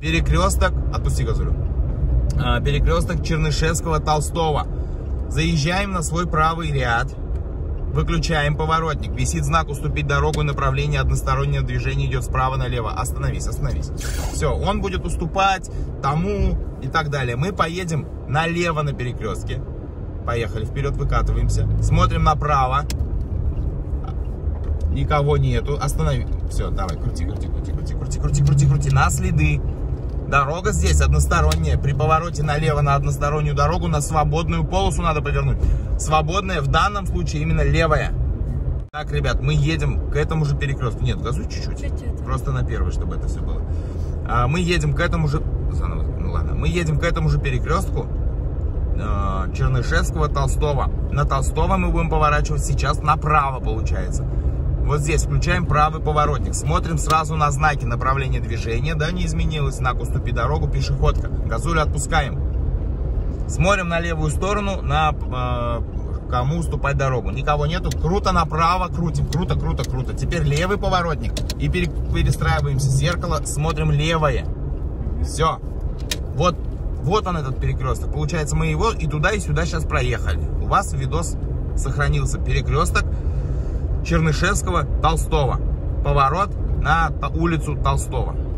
перекресток, отпусти газулю, перекресток Чернышевского-Толстого. Заезжаем на свой правый ряд, выключаем поворотник. Висит знак «Уступить дорогу», направление одностороннего движения идет справа налево. Остановись, остановись. Все, он будет уступать тому и так далее. Мы поедем налево на перекрестке. Поехали, вперед выкатываемся. Смотрим направо. Никого нету. Останови. Все, давай, крути. На следы. Дорога здесь односторонняя. При повороте налево на одностороннюю дорогу на свободную полосу надо повернуть. Свободная в данном случае именно левая. Так, ребят, мы едем к этому же перекрестку. Нет, газуй чуть-чуть. Просто на первый, чтобы это все было. Мы едем к этому же... Заново. Ну ладно. Мы едем к этому же перекрестку Чернышевского-Толстого. На Толстого мы будем поворачивать сейчас направо, получается. Вот здесь включаем правый поворотник. Смотрим сразу на знаки направления движения. Да, не изменилось. Знак «Уступи дорогу», пешеходка. Газулю отпускаем. Смотрим на левую сторону, на кому уступать дорогу. Никого нету. Круто направо крутим. Круто. Теперь левый поворотник. И перестраиваемся. Зеркало. Смотрим левое. Все. Вот он, этот перекресток. Получается, мы его и туда, и сюда сейчас проехали. У вас видос сохранился. Перекресток Чернышевского-Толстого. Поворот на улицу Толстого.